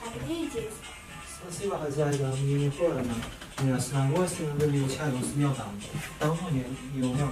где здесь? Спасибо, хозяйка, мне не холодно. Я с удовольствием выпил чаю с медом. Давно не ел меда.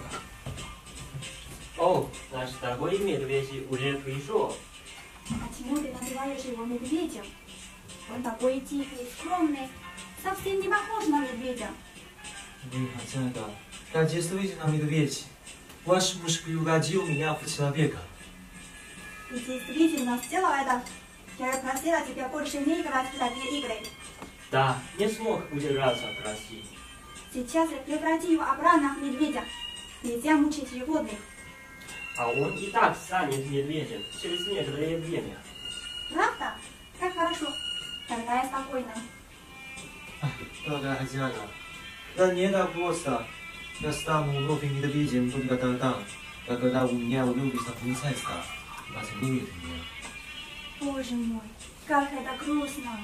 О, наш дорогой медведь уже пришел. А почему ты называешь его медведем? Он такой тихий, скромный, совсем не похож на медведя. Вы, хозяйка, я действительно медведь. Ваш муж превратил меня в человека. Ты действительно сделал это? Я просила тебя больше не играть в такие игры. Да, не смог удержаться от России. Сейчас же преврати его обратно в медведя. Нельзя мучить животных. А он и так станет медведем через некоторое время. Правда? Как хорошо. Тогда я спокойна. Дорогая хозяйка, да не так просто. Я стану новым медведем только тогда, когда у меня влюбится принцесса. Возлюбит меня. Боже мой, как это грустно.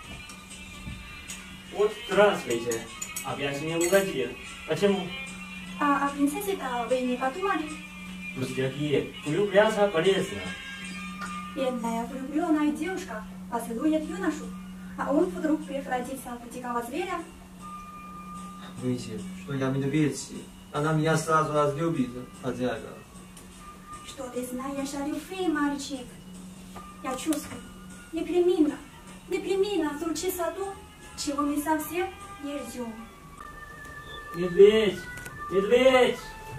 Вот здравствуйте. Опять не угодил. Почему? А о принцессе-то вы не подумали? Пустяки. Влюбляться полезно. Бедная влюбленная девушка поцелует юношу, а он вдруг превратится в дикого зверя. Выйти, что я медведь. Она меня сразу разлюбит, хозяйка. Что ты знаешь о любви, мальчик? Я чувствую, непременно случится то, чего мы совсем не ждем. Медведь! Медведь!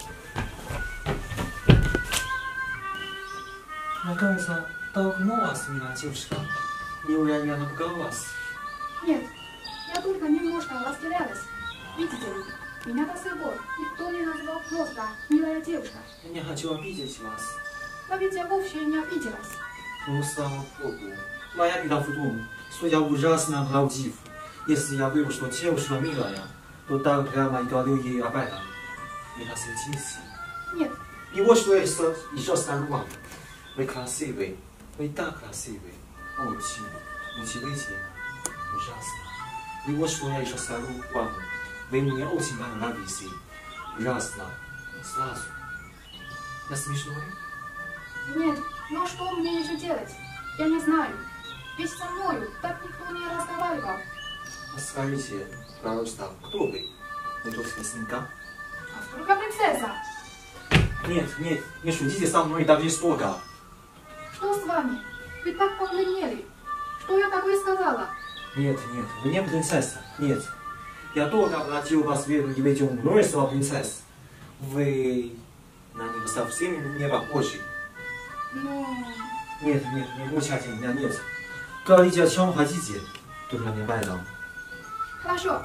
Мне кажется, толкнулась меня девушка. Неужели я напугал вас? Нет, я только немножко растерялась. Видите ли, меня до сих пор никто не назвал просто «милая девушка». Я не хочу обидеть вас. Но ведь я вовсе не обиделась. Ну, слава Богу. Моя беда в том, что я ужасно правдив. Если я вижу, что девушка милая, то так прямо и говорю ей об этом. Не рассердитесь. Нет, И вот что я еще скажу вам. Вы красивый. Вы так красивый. Очень. Удивительно. Ужасно. И вот что я еще скажу вам. Вы мне очень понравились. Ужасно. Сразу. Я смешной? нет, но что мне еще делать? Я не знаю. Ведь со мною так никто не разговаривал. Скажите, пожалуйста, кто вы? Вы тут мясника? А вдруг я принцесса? Нет, не шутите со мной так жестоко. Что с вами? Вы так побледнели. Что я такое сказала? Нет, вы не принцесса. Нет. Я только обратил вас в веру и ведем множество принцесс. Вы на них совсем не похожи. Ну, Нет, не мучайте меня, нет. Говорите, о чем хотите. Только не об этом. хорошо.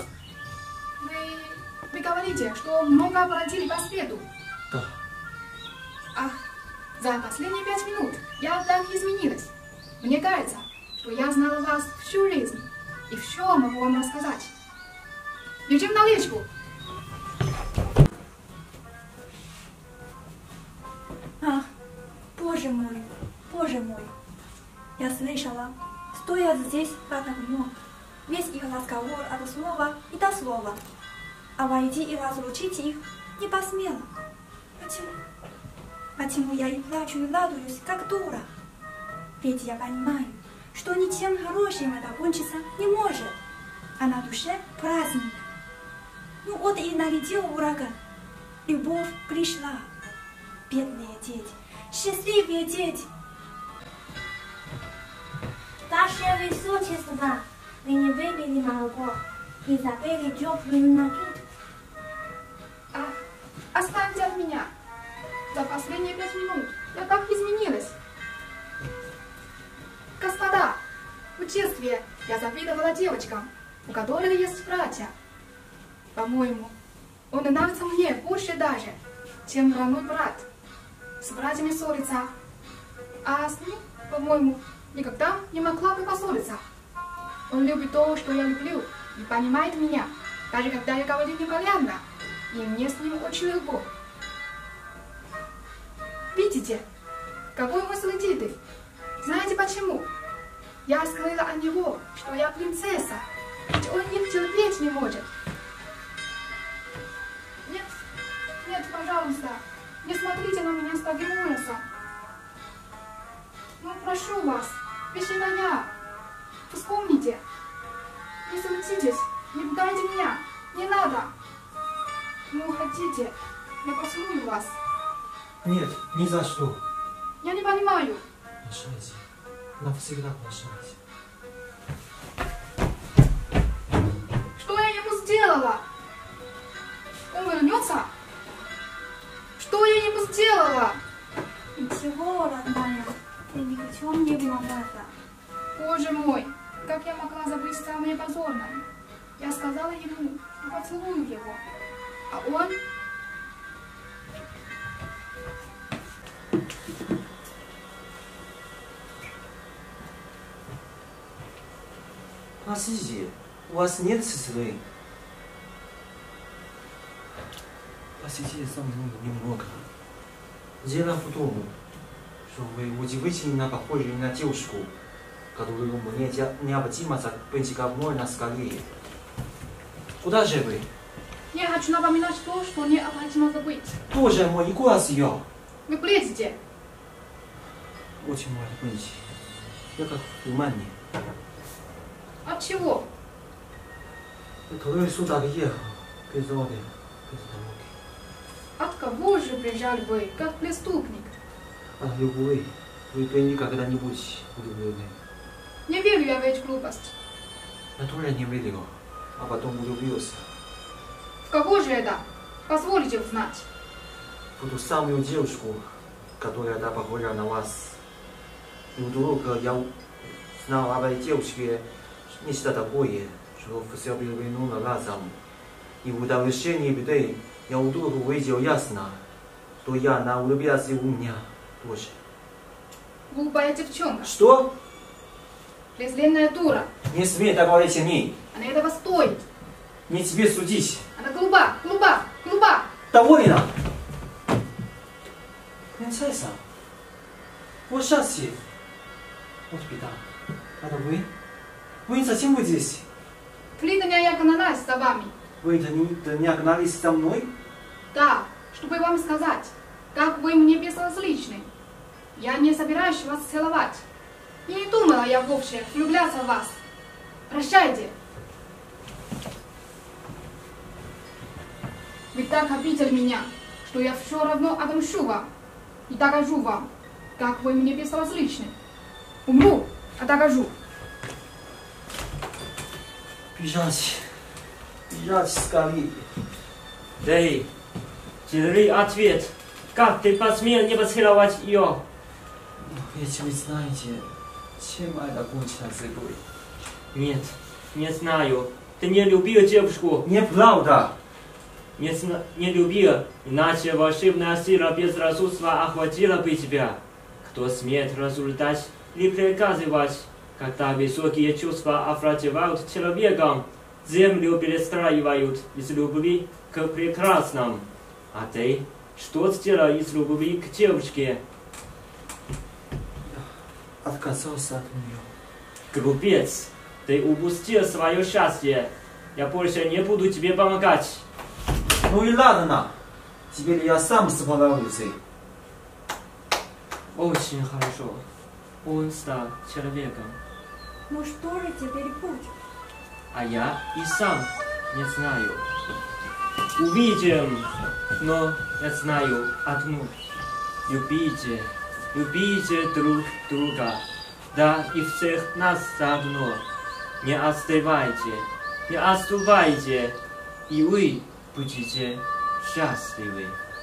Вы говорите, что много обратили по свету. Да. Ах, за последние 5 минут я так изменилась. Мне кажется, что я знала вас всю жизнь и все могу вам рассказать. Бежим на речку. Ах, боже мой, боже мой. Я слышала, стоя здесь под окном, весь их разговор от слова и до слова. А войти и разлучить их не посмела. Почему? Почему я и плачу, и радуюсь, как дура? Ведь я понимаю, что ничем хорошим это кончиться не может. А на душе праздник. Ну вот и налетел ураган. Любовь пришла. Бедные дети, счастливые дети. Ваше Высочество, вы не выпили молоко и забыли теплую накидку. Останьте от меня. За последние 5 минут я так изменилась. Господа, в детстве я завидовала девочкам, у которых есть братья. По-моему, он нравится мне больше даже, чем родной брат. С братьями ссориться, а с ним, по-моему, никогда не могла бы поссориться. Он любит то, что я люблю, и понимает меня, даже когда я говорю непонятно, и мне с ним очень легко. Видите, какой мы следиты? Знаете почему? Я скрыла от него, что я принцесса, ведь он не терпеть не может. Нет, пожалуйста, не смотрите на меня с таким ужасом. Ну, прошу вас, ведь это я. Вспомните. Не суетитесь, не пугайте меня. Не надо. Ну, хотите, я поцелую вас. Нет, ни за что. Я не понимаю. Прощайте. Навсегда прощайте. Что я ему сделала? Он вернется? Что я ему сделала? Ничего, родная, ты ни в чем не виновата. Боже мой, как я могла забыть самое позорное? Я сказала ему, что поцелую его. А он... Простите, у вас нет сестры? Посидите со мной немного. Дело в том, что вы удивительно похожи на девушку, которую мне необходимо быть как можно скорее. Куда же вы? Я хочу напоминать то, что необходимо забыть. Боже мой, голос ее! Вы бредите. Очень может быть. Я как в тумане. От чего? Трое суток ехал без воды, без дороги. От кого же бежали вы, как преступник? От любви вы были когда-нибудь влюблены. Не верю я в эту глупость. Я тоже не верил, а потом влюбился. В кого же это? Позвольте узнать. В ту самую девушку, которая да похожа на вас. И вдруг я знал об этой девушке нечто такое, что все перевернуло разом. И в довершении беды я вдруг увидел ясно, что я влюбился в меня тоже. Глупая девчонка. Что? Презренная дура. Не смей так говорить о ней. Она этого стоит. Не тебе судить. Она глупа, глупа, глупа. Довольно! Принцесса, вот счастье. Вот беда. Это вы? Вы зачем вы здесь? 3 дня я гналась за вами. Вы не огнались за мной? Да, чтобы вам сказать, как вы мне безразличны. Я не собираюсь вас целовать. И не думала я вовсе влюбляться в вас. Прощайте. Вы так обидели меня, что я все равно отомщу вам. И докажу вам, как вы мне безразличны. Умру, а докажу. Бежать. Бежать скорее. Эй, держи ответ. Как ты посмел не поцеловать ее? Ведь вы знаете, чем это кончилось игрой? Нет, не знаю. Ты не любил девушку. Неправда. Не любил, иначе волшебная сила безрассудства охватила бы тебя. Кто смеет рассуждать или приказывать, когда высокие чувства овладевают человеком, землю перестраивают из любви к прекрасному. А ты что сделал из любви к девушке? Отказался от нее. Глупец, ты упустил свое счастье. Я больше не буду тебе помогать. Ну и ладно. Теперь я сам справлюсь. Очень хорошо. Он стал человеком. Ну что же теперь путь? А я и сам не знаю. Увидим, но я знаю одну. Любите, любите друг друга. Да и всех нас заодно. Не остывайте, не остывайте, и вы будете счастливы.